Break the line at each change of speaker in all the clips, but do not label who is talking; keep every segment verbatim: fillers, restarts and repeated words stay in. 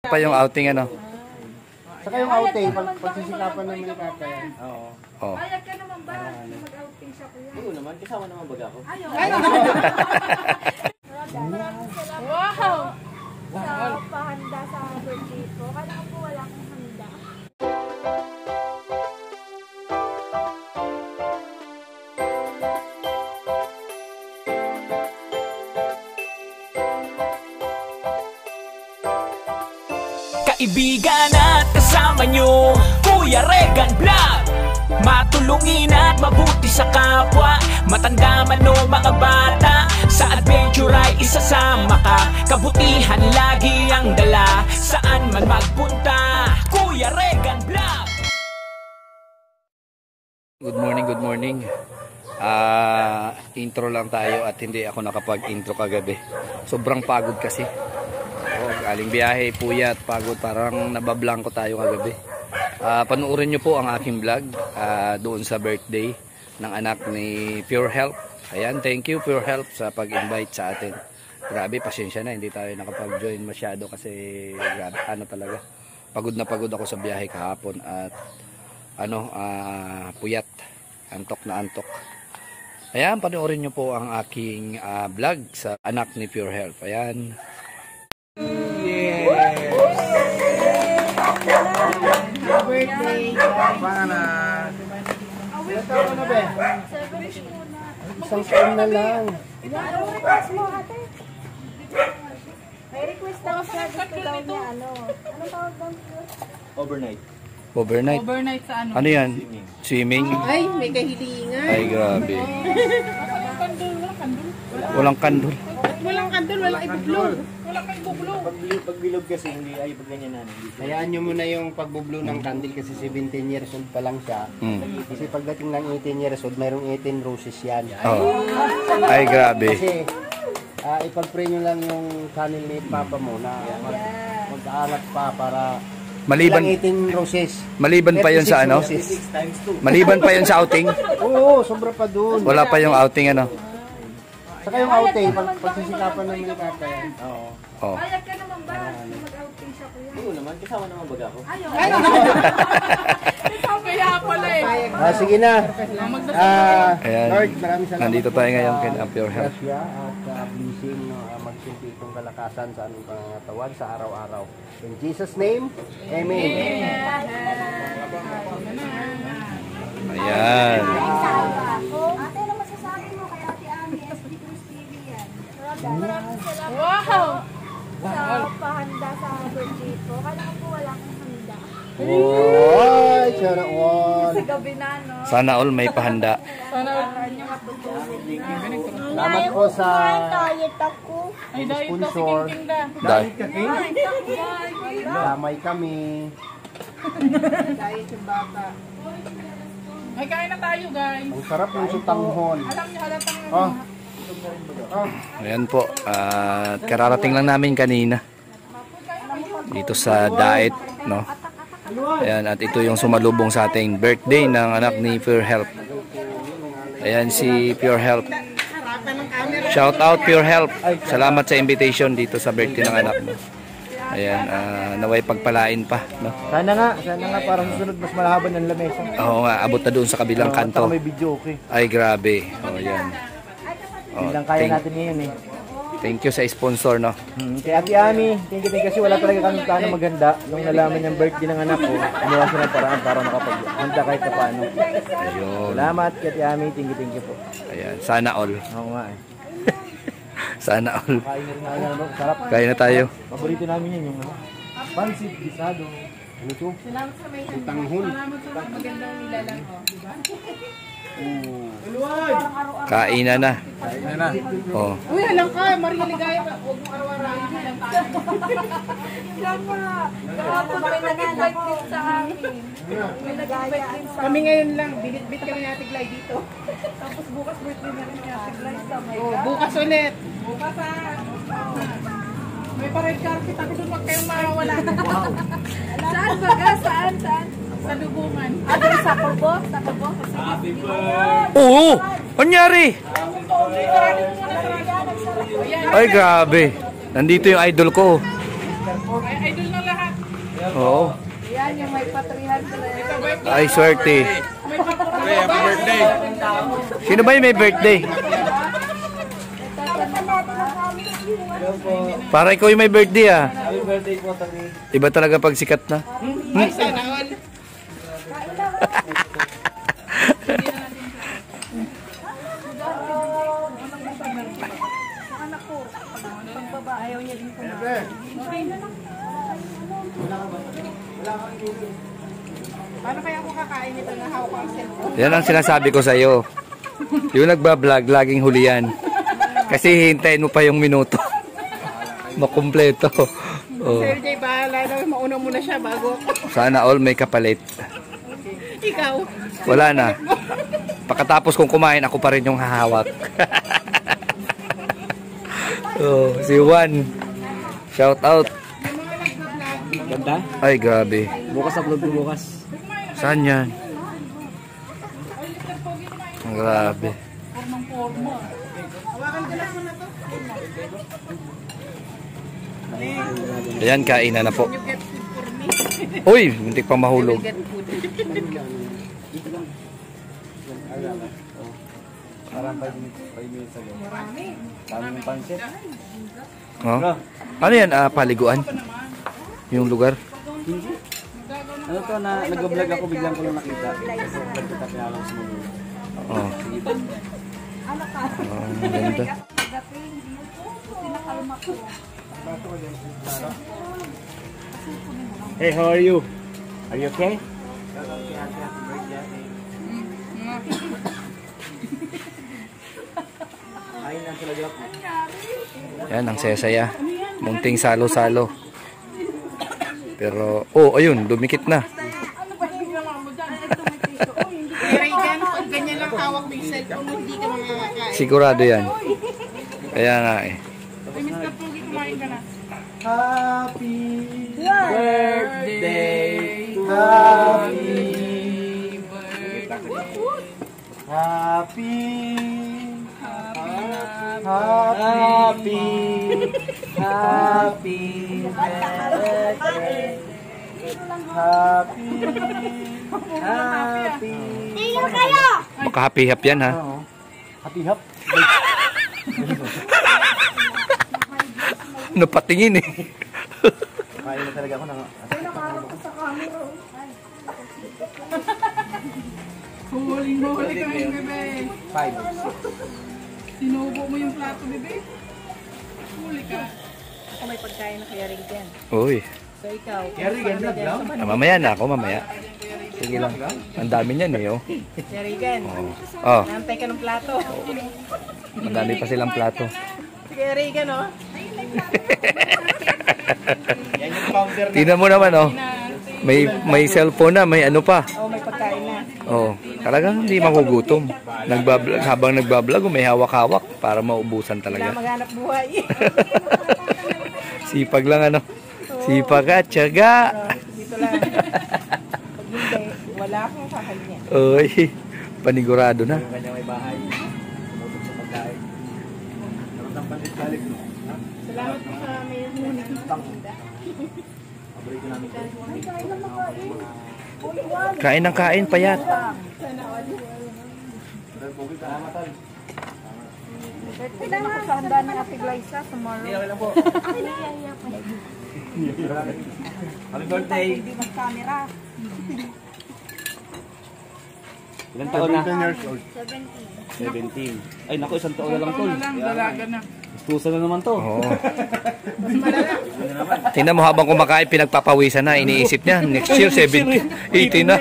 Pa yung outing ano?
Saka yung outing, pag pagsisikapan ng mga kaka yan. Oo.
Oh.
Bayad ka naman ba? Mag-outing siya kuya.
Oo naman, kasama naman baga ako.
Ayaw. Maraming salamat wow! Sa pahanda sa birthday ko. Kala ko po wala akong handa.
Kaibigan at kasama nyo, Kuya Regan Vlog. Matulungin at mabuti sa kapwa, matanda man o mga bata. Sa adventure ay isasama ka, kabutihan lagi ang dala. Saan man magpunta, Kuya Regan Vlog.
Good morning, good morning. Uh, intro lang tayo at hindi ako nakapag-intro kagabi. Sobrang pagod kasi. Oh, galing biyahe, puyat, pagod, parang nabablangko tayo kagabi. Uh, panuorin nyo po ang aking vlog uh, doon sa birthday ng anak ni Pure Health. Ayan, thank you Pure Health sa pag-invite sa atin. Grabe, pasensya na, hindi tayo nakapag-join masyado kasi grabe, ano talaga. Pagod na pagod ako sa biyahe kahapon at ano, uh, puyat, antok na antok. Ayan, panuorin nyo po ang aking uh, vlog sa anak ni Pure Health. Ayan.
Birthday, pangalan. Ilan taon na ba? Isang taon na lang.
Ano request mo ate? May request ako sa gusto daw niya ano. Anong tawag doon?
Overnight.
Overnight?
Overnight sa ano?
Ano yan? Swimming?
Ay, may kahilingan.
Ay, grabe.
Walang kandul, walang kandul.
Walang kandul.
Walang kandul, walang ibublog. Walang ibublog.
Pagbilog kasi hindi ay pag ganyan na. Hayaan nyo muna yung pagbublo ng candle kasi seventeen years old pa lang siya.
Mm.
Kasi pagdating ng eighteen years old, mayroong eighteen roses yan.
Oh. Ay, grabe.
Kasi uh, ipag-pray nyo lang yung candle ni Papa mo na mag mag-aangat pa para
Maliban
eighteen roses.
Maliban pa 'yon sa ano? Maliban pa 'yon sa outing?
Oo, sobra pa doon.
Wala pa yung outing ano?
Saka yung outing, pag pagsisikapan ng mga kaka yan. Oo.
Oh.
Bayad ka naman ba? Mag-outing siya kuya.
Oo naman, kasama naman baga ako.
Ayaw.
Kaya pala eh.
Ah, sige na. Ah,
Ayan.
Lord, maraming salamat.
Nandito tayo ngayon kay Pure Health.
Grasya at uh, blessing no, uh, magsilbi itong kalakasan sa anong pangatawan sa araw-araw. In Jesus' name, Amen.
Ayan.
Ate, ano masasabi mo kay Ate Ami? S B Cruz T V yan. Maraming salamat
Wow!
sa pahanda sa birthday ko. Kala ko po wala akong handa.
Ay, sana all.
Sa gabi na, no?
Sana all may pahanda.
Sana
Niyo matutulog.
Salamat po sa
Diet ako.
ay dahil kasi
sponsor.
kintinda.
Dahil
Damay kami.
Diet yung bata. Ay, kain na tayo guys.
Ang sarap ng sutanghon.
Alam niyo halatang
Oh. Oh.
Ayan po. At kararating lang namin kanina. Dito sa Daet, no? Ayan, at ito yung sumalubong sa ating birthday ng anak ni Pure Health. Ayan si Pure Health. Shout out Pure Health. Salamat sa invitation dito sa birthday ng anak mo. Ayan, uh, naway pagpalain pa, no?
Sana nga, sana nga parang susunod mas malahaba ng lamesa.
Oo nga, abot na doon sa kabilang kanto.
May video okay.
Ay, grabe. Oh, ayan. Oh,
Lang kaya
thank,
natin ngayon eh.
thank you sa sponsor, no?
Hmm, kay Ate Ami, thank you, thank you kasi wala talaga kami plano maganda. Nung nalaman yung birthday ng anak ko, gumawa siya ng paraan para makapag-handa kahit pa paano.
Ayun.
Salamat kay Ate Ami, thank you, thank you po.
Ayan, sana all.
Oo nga eh.
Sana all.
Kain na rin nga yan, no? Sarap.
Kaya na tayo.
Paborito namin yan yung ano? Pansit, gisado. Ano to?
salamat sa may
Tanghon.
salamat sa magandang nilalang ko, di ba?
Kainan na.
Kain na.
Oh.
Uy, alam ka, Maria Ligaya, huwag mo araw-araw nilang tayo.
Kapag may nag-invite din sa amin. May nag-invite din sa
Kami ngayon lang, binitbit kami ni Ate Glay dito.
Tapos bukas birthday na rin ni Ate Grace sa may
Oh, bukas ulit. Bukas ah. May pa-red carpet, tapos huwag kayong mawawala.
Saan baga? Saan? Saan?
Sa lubungan.
Ate, sa Corbo? Sa Corbo?
Oo! Anyari? Ay, grabe. Nandito yung idol ko.
Ay, idol ng lahat.
Oo.
Yan, yung may pa three hundred.
Ay, swerte.
May paputok.
Happy birthday!
Sino ba yung may birthday? Para ikaw yung may birthday ah.
Happy birthday po, Tabi.
Iba talaga pag sikat na.
Ay, sana all.
Anak ko, pag baba, ayaw niya din kumain.
Paano kaya ako kakain nito na hawak ko ang cellphone?
Yan ang sinasabi ko sa'yo. Yung nagbablog, laging huli yan. Kasi hintayin mo pa yung minuto. Makumpleto. Oh.
Sir Jay, bahala na. Mauna muna siya bago ako.
Sana all may kapalit.
Ikaw.
Wala na. Pagkatapos kong kumain, ako pa rin yung hahawak. Oh, si Juan. Shout out.
Ganda?
Ay, grabe.
Bukas upload ko bukas.
Saan yan? Ang grabe.
Hawakan ka lang muna to.
Ayan, kainan na po.
You get food for me.
Uy, muntik pang mahulog.
Get food.
Parang five minutes ago. Daming pansit.
Oh? Ano yan? Ah, paliguan? Yung lugar?
Ano to na nag-vlog ako biglang ko lang nakita. Kasi vlog kita pinalaw sa mga.
Oh. Oh, ang ganda.
Pinakalma ko.
Hey, how are you? Are you okay?
Yan, ang saya-saya. Munting salo-salo. Pero, oh, ayun, dumikit na.
Ano ba yung ginawa mo dyan? Pero yan, pag ganyan lang hawak mo yung cellphone, hindi ka makakakain.
Sigurado yan. Kaya nga eh.
Ay, Mister Pugi, kumain ka na.
Happy birthday! Happy Happy Happy Happy birthday! Happy Happy
Tingnan kayo!
Makahappy-hap yan ha.
Happy hap.
Napatingin eh.
Kain na talaga ako ng
Huling-huli ka ngayon, bebe.
five.
Sinubo mo yung plato, bebe. Huli ka.
Ako may pagkain na kaya rin dyan.
Uy.
So ikaw,
Kerry, ganda lang.
Ah, mamaya na ako, mamaya. Sige lang. Ang dami niyan eh, oh.
kaya Regan,
Oh. Oh,
nantay ka ng plato.
ang dami pa silang plato.
Kaya Regan, oh.
Yan yung counter na.
Tingnan mo naman, oh. May may cellphone na, may ano pa.
Oh, may pagkain na.
Oh, talagang hindi magugutom. Nagbablog, habang nagbablog, may hawak-hawak para maubusan
Wala
talaga.
maghanap buhay.
Sipag lang ano. Sipag at tiyaga.
Dito lang. Pag hindi, wala akong kakain.
Uy, panigurado na.
Yung kanya may bahay. Tumutok sa pagkain. Meron ng pansit balik.
Salamat po sa may huling.
Paborito namin ito.
Kain ng kain, payat.
Salamatan.
Pwede na ako sa handa ng Ate Glyza tomorrow.
Okay lang po. Happy birthday.
Hindi mag-camera.
Ilan taon na?
seventeen.
seventeen. Ay naku, isang taon na lang
Ito
tol.
na lang, dalaga na.
Gustusan na naman to.
Oo. Tingnan mo habang kumakain, pinagpapawisan na. Iniisip niya, next year, seventy, eighty na.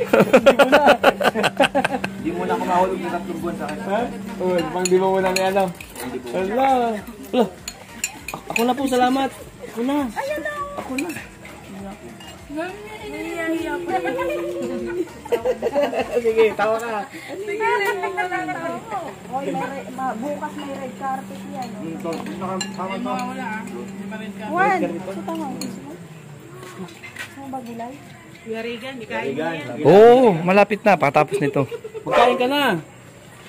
Hindi mo na ako mahulog ng tatlong buwan sa akin. Ha? Oo, pang di mo muna may alam. Wala. Wala. Ako na po, salamat. Ako na. Ako na. Sige, tawa ka.
Oy, may re- ma- bukas may red carpet yan. oh.
Ay, mawawala ah. Hindi pa rin ka.
Juan, suta mo. Ano ba gulay?
Kuya Regan, di kain mo yan.
Oo, oh, malapit na, patapos nito.
Magkain ka na.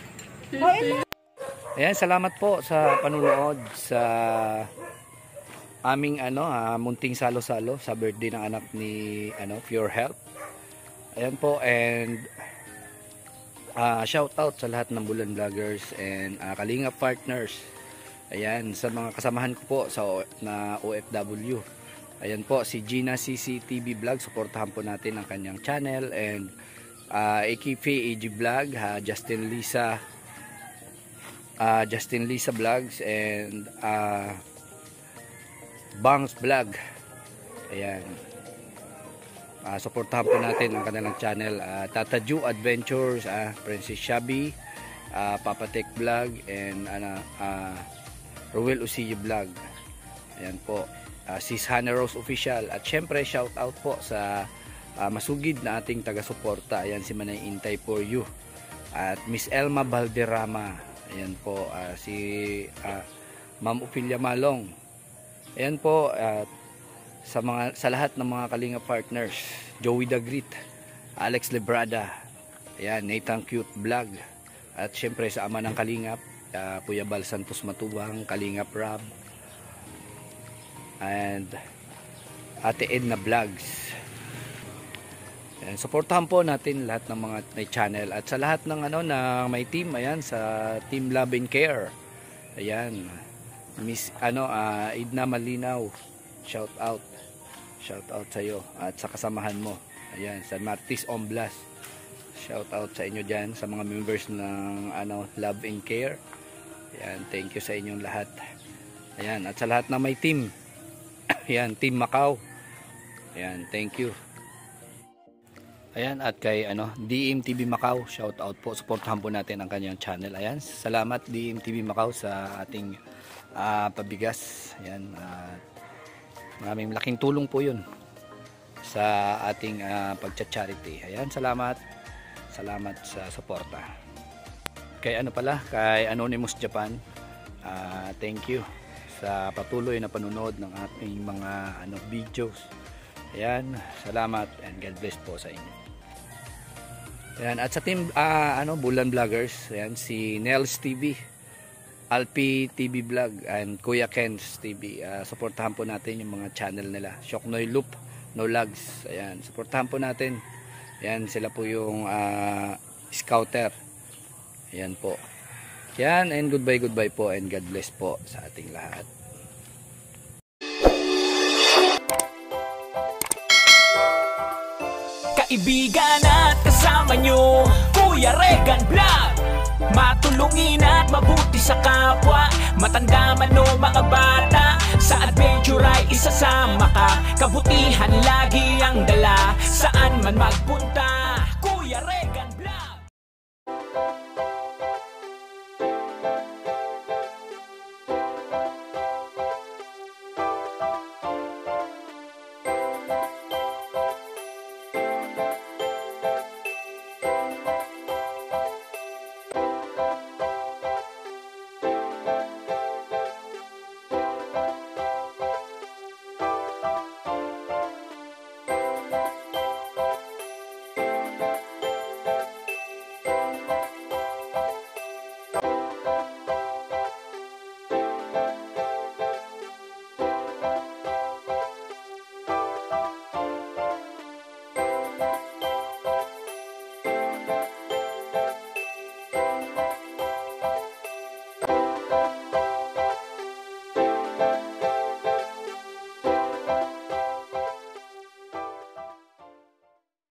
Ayan, salamat po sa panunood sa aming ano, ah, munting salo-salo sa birthday ng anak ni ano, Pure Health. Ayan po, and uh, shout out sa lahat ng Bulan Vloggers and uh, Kalinga partners. Ayan, sa mga kasamahan ko po sa na O F W. Ayan po, si Gina C C T V Vlog, suportahan po natin ang kanyang channel, and uh, A K P A G Vlog, uh, Justin Lisa uh, Justin Lisa Vlogs, and uh, Bangs Vlog. Ayan. Uh, suportahan po natin ang kanilang channel, uh, Tata Ju Adventures, uh, Princess Shabby, uh, Papa Tech Vlog, and uh, uh, Ruel Usiyo Vlog. Ayan po, uh, Sis Hannah Rose Official, at syempre shout out po sa uh, masugid na ating taga-suporta. Ayan, si Manay Intay for you, at Miss Elma Valderrama. Ayan po, uh, si uh, Ma'am Ophelia Malong. Ayan po, at uh, sa mga sa lahat ng mga Kalinga partners, Joey Dagrit, Alex Lebrada, ayan, Nathan Cute Vlog, at syempre sa ama ng Kalingap, uh, Kuya Bal Santos Matubang, Kalingap Rob, and Ate Edna Vlogs. Ayan, suportahan po natin lahat ng mga may channel, at sa lahat ng ano na may team, ayan, sa Team Love and Care, ayan, Miss ano uh, Edna Malinaw, shout out. Shout out sa iyo at sa kasamahan mo. Ayan, sa Martis Omblas. Shout out sa inyo diyan, sa mga members ng ano Love and Care. Ayan, thank you sa inyong lahat. Ayan, at sa lahat na may team. Ayan, Team Macau. Ayan, thank you. Ayan, at kay ano D M T V Macau, shout out po. Suportahan po natin ang kanyang channel. Ayan, salamat D M T V Macau sa ating uh, pabigas. Ayan, at uh, maraming laking tulong po yun sa ating uh, pagcha-charity. Ayan, salamat. Salamat sa suporta. Kay ano pala, kay Anonymous Japan, uh, thank you sa patuloy na panunod ng ating mga ano videos. Ayan, salamat and God bless po sa inyo. Ayan, at sa team uh, ano Bulan Vloggers, ayan, si Nels T V, Alpi T V Vlog, and Kuya Ken's T V. Uh, suportahan po natin yung mga channel nila. Shoknoy Loop, No Lags. Ayan, suportahan po natin. Ayan, sila po yung uh, scouter. Ayan po. Ayan, and goodbye, goodbye po, and God bless po sa ating lahat.
Kaibigan at kasama nyo, Kuya Regan Vlog. Matulungin at mabuti sa kapwa, matanda man o mga bata, sa adventure ay isasama ka. Kabutihan lagi ang dala, saan man magpunta, Kuya Regan.